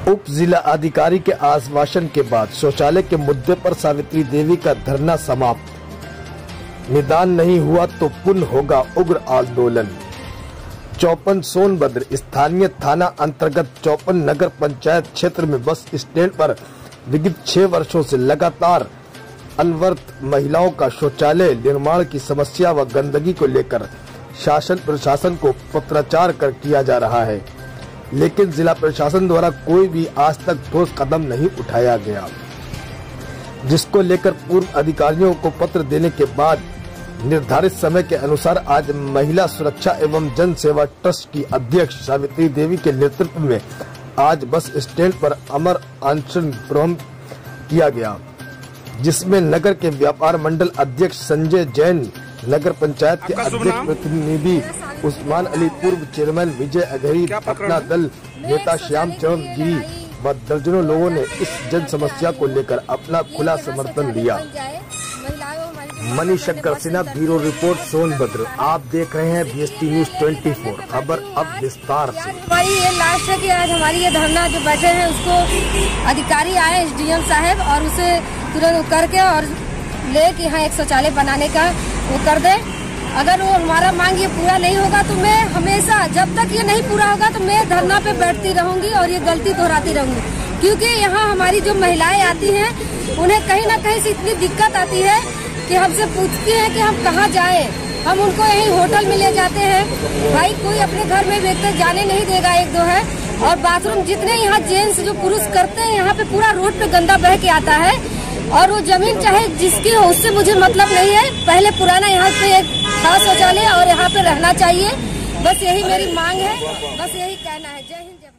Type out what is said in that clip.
उप जिला अधिकारी के आश्वासन के बाद शौचालय के मुद्दे पर सावित्री देवी का धरना समाप्त। निदान नहीं हुआ तो पुनः होगा उग्र आंदोलन। चौपन सोनभद्र स्थानीय थाना अंतर्गत चौपन नगर पंचायत क्षेत्र में बस स्टैंड पर विगत 6 वर्षों से लगातार अनवरत महिलाओं का शौचालय निर्माण की समस्या व गंदगी को लेकर शासन प्रशासन को पत्राचार कर किया जा रहा है, लेकिन जिला प्रशासन द्वारा कोई भी आज तक ठोस कदम नहीं उठाया गया, जिसको लेकर पूर्व अधिकारियों को पत्र देने के बाद निर्धारित समय के अनुसार आज महिला सुरक्षा एवं जन सेवा ट्रस्ट की अध्यक्ष सावित्री देवी के नेतृत्व में आज बस स्टैंड पर अमर अनशन प्रारंभ किया गया, जिसमें नगर के व्यापार मंडल अध्यक्ष संजय जैन, नगर पंचायत के अध्यक्ष प्रतिनिधि उस्मान अली, पूर्व चेयरमैन विजय अघरी, अपना दल नेता श्याम चरण गिरी व दर्जनों लोगों ने इस जन समस्या को लेकर अपना खुला समर्थन दिया। Manish Shankar Sinha, bureau report, Sonbhadra. आप देख रहे हैं BST न्यूज 24। खबर अब विस्तार से। हमारी ये लास्ट है कि आज हमारी ये धरना जो बैठे हैं उसको अधिकारी आए SDM साहब और उसे तुरंत करके और ले कि यहाँ एक शौचालय बनाने का वो कर दे। अगर वो हमारा मांग ये पूरा नहीं होगा तो मैं हमेशा, जब तक ये नहीं पूरा होगा तो मैं धरना पे बैठती रहूंगी और ये गलती दोहराती रहूंगी, क्योंकि यहाँ हमारी जो महिलाएं आती हैं उन्हें कहीं न कहीं से इतनी दिक्कत आती है कि हमसे पूछती हैं कि हम कहाँ जाएं। हम उनको यहीं होटल में ले जाते हैं। भाई कोई अपने घर में व्यक्ति जाने नहीं देगा, एक दो है। और बाथरूम जितने यहाँ जेंट्स जो पुरुष करते हैं, यहाँ पे पूरा रोड पे गंदा बह के आता है। और वो जमीन चाहे जिसकी हो उससे मुझे मतलब नहीं है, पहले पुराना यहाँ पे एक खास शौचालय और यहाँ पे रहना चाहिए। बस यही मेरी मांग है, बस यही कहना है। जय हिंद।